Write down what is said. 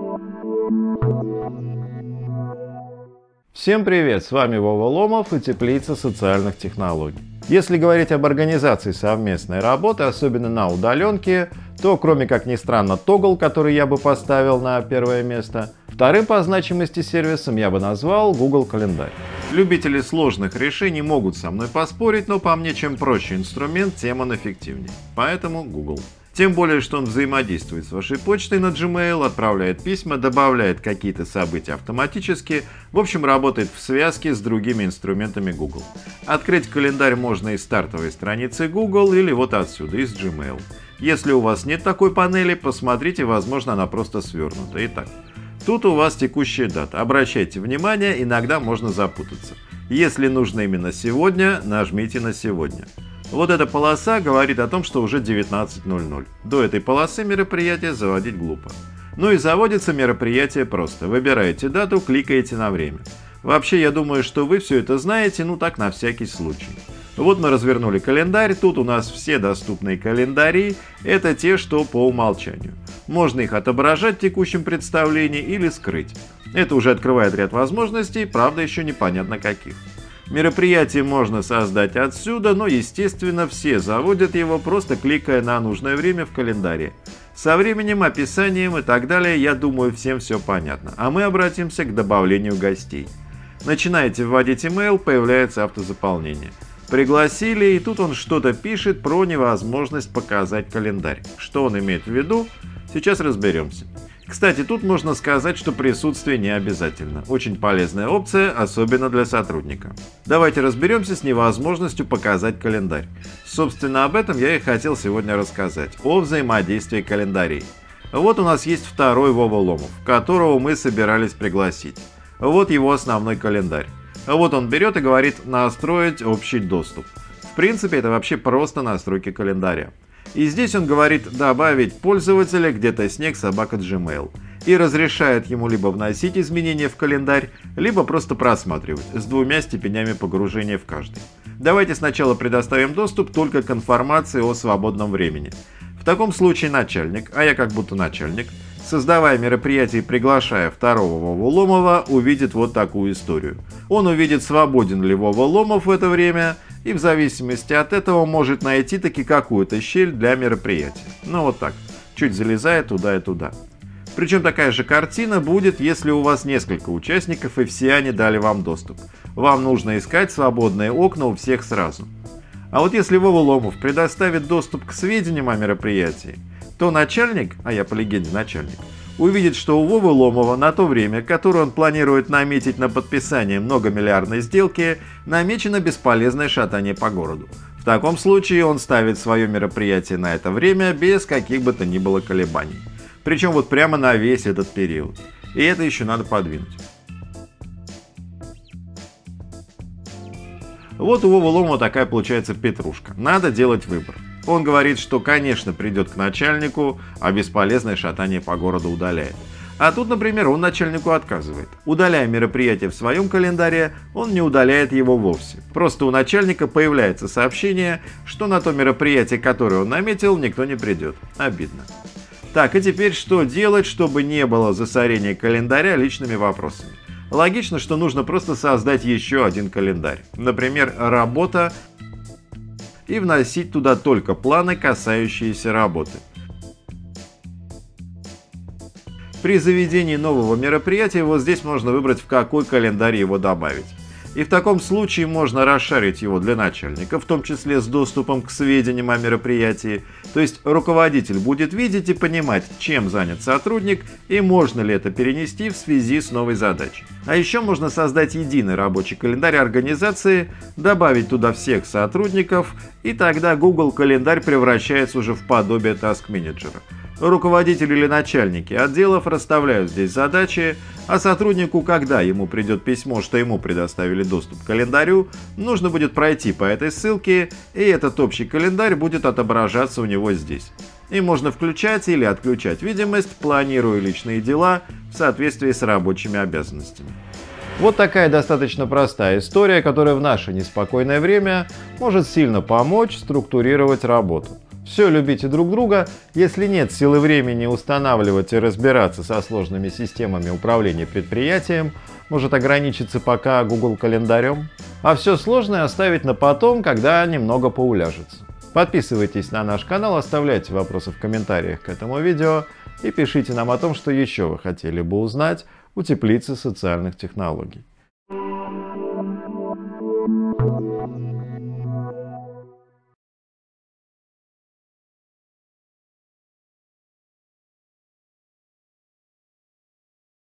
Всем привет, с вами Вова Ломов и Теплица социальных технологий. Если говорить об организации совместной работы, особенно на удаленке, то кроме как ни странно Toggl, который я бы поставил на первое место, вторым по значимости сервисом я бы назвал Google Календарь. Любители сложных решений могут со мной поспорить, но по мне чем проще инструмент, тем он эффективнее. Поэтому Google. Тем более, что он взаимодействует с вашей почтой на Gmail, отправляет письма, добавляет какие-то события автоматически, в общем, работает в связке с другими инструментами Google. Открыть календарь можно из стартовой страницы Google или вот отсюда, из Gmail. Если у вас нет такой панели, посмотрите, возможно, она просто свернута. Итак, тут у вас текущая дата. Обращайте внимание, иногда можно запутаться. Если нужно именно сегодня, нажмите на «Сегодня». Вот эта полоса говорит о том, что уже 19:00. До этой полосы мероприятие заводить глупо. Ну и заводится мероприятие просто. Выбираете дату, кликаете на время. Вообще, я думаю, что вы все это знаете, ну так на всякий случай. Вот мы развернули календарь, тут у нас все доступные календари, это те, что по умолчанию. Можно их отображать в текущем представлении или скрыть. Это уже открывает ряд возможностей, правда еще непонятно каких. Мероприятие можно создать отсюда, но, естественно, все заводят его, просто кликая на нужное время в календаре. Со временем, описанием и так далее, я думаю, всем все понятно. А мы обратимся к добавлению гостей. Начинаете вводить email, появляется автозаполнение. Пригласили, и тут он что-то пишет про невозможность показать календарь. Что он имеет в виду? Сейчас разберемся. Кстати, тут можно сказать, что присутствие не обязательно. Очень полезная опция, особенно для сотрудника. Давайте разберемся с невозможностью показать календарь. Собственно, об этом я и хотел сегодня рассказать. О взаимодействии календарей. Вот у нас есть второй Вова Ломов, которого мы собирались пригласить. Вот его основной календарь. Вот он берет и говорит «настроить общий доступ». В принципе, это вообще просто настройки календаря. И здесь он говорит добавить пользователя где-то снег@gmail и разрешает ему либо вносить изменения в календарь, либо просто просматривать с двумя степенями погружения в каждый. Давайте сначала предоставим доступ только к информации о свободном времени. В таком случае начальник, а я как будто начальник, создавая мероприятие и приглашая второго Вову Ломова, увидит вот такую историю. Он увидит, свободен ли Вова Ломов в это время, и в зависимости от этого может найти таки какую-то щель для мероприятия. Ну вот так, чуть залезая туда и туда. Причем такая же картина будет, если у вас несколько участников и все они дали вам доступ. Вам нужно искать свободные окна у всех сразу. А вот если Вова Ломов предоставит доступ к сведениям о мероприятии, то начальник, а я по легенде начальник, увидит, что у Вовы Ломова на то время, которое он планирует наметить на подписание многомиллиардной сделки, намечено бесполезное шатание по городу. В таком случае он ставит свое мероприятие на это время без каких бы то ни было колебаний. Причем вот прямо на весь этот период. И это еще надо подвинуть. Вот у Вовы Ломова такая получается петрушка. Надо делать выбор. Он говорит, что, конечно, придет к начальнику, а бесполезное шатание по городу удаляет. А тут, например, он начальнику отказывает. Удаляя мероприятие в своем календаре, он не удаляет его вовсе. Просто у начальника появляется сообщение, что на то мероприятие, которое он наметил, никто не придет. Обидно. Так, и теперь что делать, чтобы не было засорения календаря личными вопросами? Логично, что нужно просто создать еще один календарь. Например, работа, и вносить туда только планы, касающиеся работы. При заведении нового мероприятия вот здесь можно выбрать, в какой календарь его добавить. И в таком случае можно расшарить его для начальника, в том числе с доступом к сведениям о мероприятии. То есть руководитель будет видеть и понимать, чем занят сотрудник и можно ли это перенести в связи с новой задачей. А еще можно создать единый рабочий календарь организации, добавить туда всех сотрудников, и тогда Google календарь превращается уже в подобие таск-менеджера. Руководители или начальники отделов расставляют здесь задачи, а сотруднику, когда ему придет письмо, что ему предоставили доступ к календарю, нужно будет пройти по этой ссылке, и этот общий календарь будет отображаться у него здесь. И можно включать или отключать видимость, планируя личные дела в соответствии с рабочими обязанностями. Вот такая достаточно простая история, которая в наше неспокойное время может сильно помочь структурировать работу. Все любите друг друга. Если нет силы времени устанавливать и разбираться со сложными системами управления предприятием, может ограничиться пока Google календарем, а все сложное оставить на потом, когда немного поуляжется. Подписывайтесь на наш канал, оставляйте вопросы в комментариях к этому видео и пишите нам о том, что еще вы хотели бы узнать у теплицы социальных технологий.